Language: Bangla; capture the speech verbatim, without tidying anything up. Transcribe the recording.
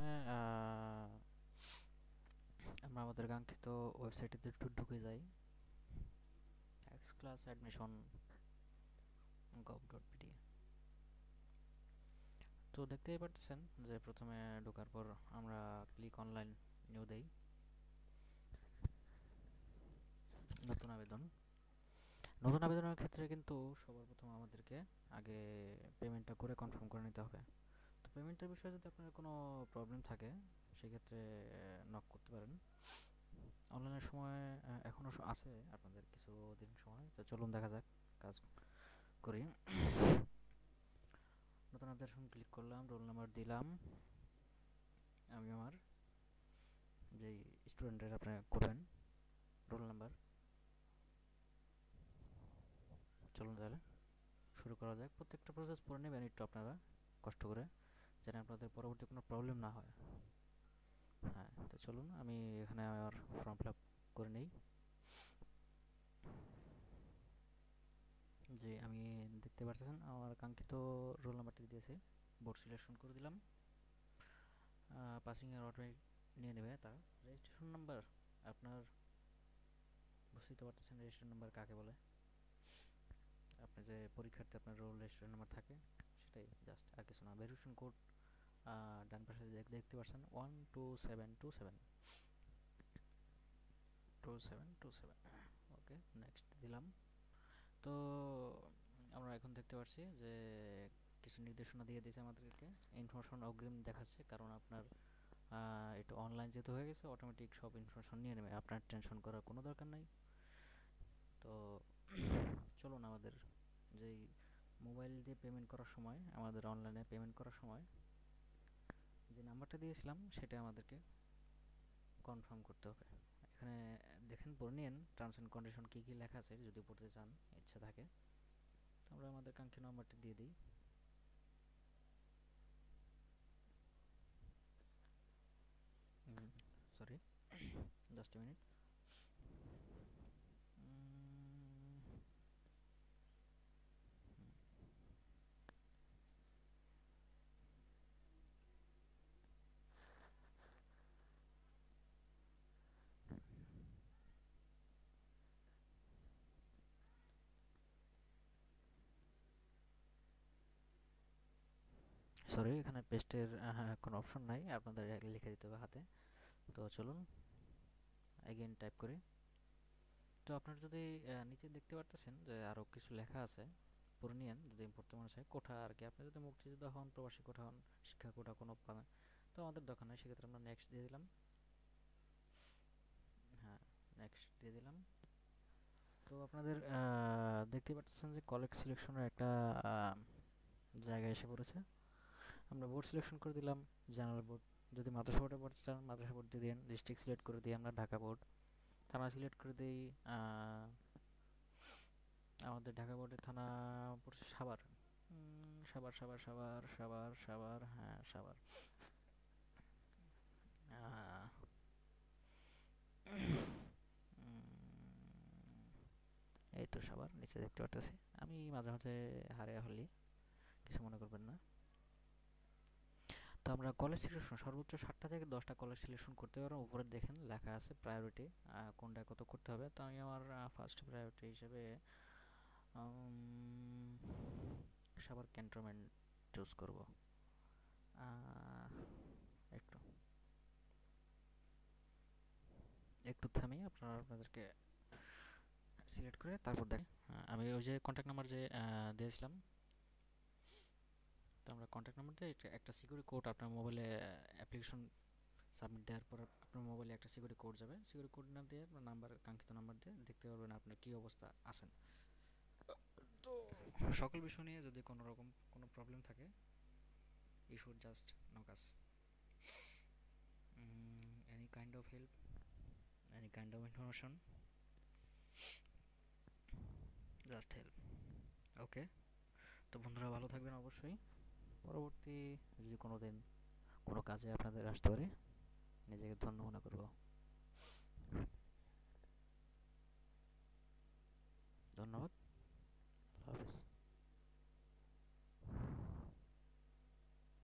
আহ, আমরা আমাদের কাঙ্ক্ষিত ওয়েবসাইটে ঢুকে যাই, x class admission gov dot BD. তো দেখতেই পারতেছেন যে প্রথমে ঢোকার পর আমরা ক্লিক অনলাইন নিউ দেই, নতুন আবেদন। নতুন আবেদনের ক্ষেত্রে কিন্তু সবার প্রথম আমাদেরকে আগে পেমেন্টটা করে কনফার্ম করে নিতে হবে। তো পেমেন্টের বিষয়ে যদি আপনার কোনো প্রবলেম থাকে সেক্ষেত্রে নক করতে পারেন। অনলাইনের সময় আহ, এখনো স- আছে আপনাদের কিছু দিন সময়, তো চলুন দেখা যাক, কাজ করি। নতুন আবেদন ক্লিক করলাম, রোল নাম্বার দিলাম, আমি আমার যেই স্টুডেন্টের আপনি করবেন রোল নাম্বার। চলুন তাহলে শুরু করা যাক। প্রত্যেকটা প্রসেস পড়ে নেবেন একটু আপনারা কষ্ট করে, যেন আপনাদের পরবর্তী কোনো প্রবলেম না হয়। হ্যাঁ, তো চলুন আমি এখানে আমার ফর্ম ফিল আপ করে নেই। যে আমি দেখতে পাচ্ছেন আমার কাঙ্ক্ষিত রোল নাম্বারটি দিয়েছে, বোর্ড সিলেকশন করে দিলাম। পাসিং এর অটোমেটিক নিয়ে নেবে তারা। রেজিস্ট্রেশন নাম্বার আপনার বুঝতেই তো পারতেছেন রেজিস্ট্রেশন নাম্বার কাকে বলে। আপনি যে পরীক্ষার্থী আপনার রোল রেজিস্ট্রেশন নাম্বার থাকে সেটাই, জাস্ট আর কিছু না। ভেরিফিকেশন কোড ডান পাশে দেখতে পাচ্ছেন one two seven two seven, two seven two seven. Okay, next দিলাম। তো আমরা এখন দেখতে পাচ্ছি যে কিছু নির্দেশনা দিয়ে দিয়েছে আমাদেরকে। ইনফরমেশন অগ্রিম দেখাচ্ছে, কারণ আপনার এটা অনলাইন যেহেতু হয়ে গেছে অটোমেটিক সব ইনফরমেশন নিয়ে নেবে, আপনার টেনশন করার কোনো দরকার নাই। তো চলুন আমাদের যেই মোবাইল দিয়ে পেমেন্ট করার সময়, আমাদের অনলাইনে পেমেন্ট করার সময় যে নাম্বারটা দিয়েছিলাম সেটা আমাদেরকে কনফার্ম করতে হবে। এখানে দেখেন, পড়ে নিন টার্মস অ্যান্ড কন্ডিশন কী কী লেখা আছে, যদি পড়তে চান ইচ্ছা থাকে। তো আমরা আমাদের কাঙ্ক্ষিত নাম্বারটি দিয়ে দিই। Sorry, just a minute. Sorry, এখানে পেস্টের কোনো অপশন নাই, আপনাদের লিখে দিতে হবে হাতে। তো চলুন এগেইন টাইপ করি। তো আপনার যদি আহ, নিচে দেখতে পারতেছেন যে আরও কিছু লেখা আছে, পড়ে নিয়েন যদি পড়তে মনে চায়। কোঠা আর কি, আপনি যদি মুক্তিযোদ্ধা হন, প্রবাসী কোঠা হন, শিক্ষা কোঠা কোনো পাবেন, তো আমাদের দরকার নেই, সেক্ষেত্রে আমরা নেক্সট দিয়ে দিলাম। হ্যাঁ, নেক্সট দিয়ে দিলাম। তো আপনাদের আহ, দেখতে পাচ্ছেন যে কলেজ সিলেকশনের একটা আহ, জায়গা এসে পড়েছে। আমরা বোর্ড সিলেকশন করে দিলাম, জেনারেল বোর্ড। যদি মাদ্রাসা বোর্ডে পড়তে চান মাদ্রাসা বোর্ড দিয়ে দিন। ডিস্ট্রিক্ট সিলেক্ট করে দিই আমরা ঢাকা বোর্ড। থানা সিলেক্ট করে দিই আহ, আমাদের ঢাকা বোর্ডের থানা পড়ছে সাভার। উম, সাভার সাভার সাভার সাভার সাভার, হ্যাঁ সাভার। আহ, উম, এই তো সাভার নিচে দেখতে পারতেছি। আমি মাঝে মাঝে হারিয়ে হলি, কিছু মনে করবেন না। তো আমরা কলেজ সিলেকশন সর্বোচ্চ সাতটা থেকে দশটা কলেজ সিলেকশন করতে পারবো। উপরে দেখেন লেখা আছে প্রায়োরিটি, কোনটা কত করতে হবে। তো আমি আমার ফার্স্ট প্রায়োরিটি হিসেবে উম, সাভার ক্যান্টনমেন্ট চুজ করব। আহ, একটু একটু থামিয়ে আপনারা আপনাদেরকে সিলেক্ট করে তারপর দেখ। আমি ওই যে কন্ট্যাক্ট নাম্বার যে আহ, দিয়েছিলাম, তো আমরা কন্ট্যাক্ট নাম্বার দিয়ে একটা- একটা সিকিউরিটি কোড আপনার মোবাইলে অ্যাপ্লিকেশন সাবমিট দেওয়ার পর আপনার মোবাইলে একটা সিকিউরিটি কোড যাবে। সিকিউরিটি কোড না দিয়ে আপনার নাম্বার, কাঙ্ক্ষিত নাম্বার দিয়ে দেখতে পারবেন আপনার কী অবস্থা আছেন। তো সকল বিষয় নিয়ে যদি কোনো রকম কোনো প্রবলেম থাকে, you should just knock us. Any kind of help, any kind of information, just help. Okay, তো বন্ধুরা ভালো থাকবেন অবশ্যই। পরবর্তী যদি কোনো দিন কোনো কাজে আপনাদের আসতে পারে, নিজেকে ধন্য মনে করব। ধন্যবাদ।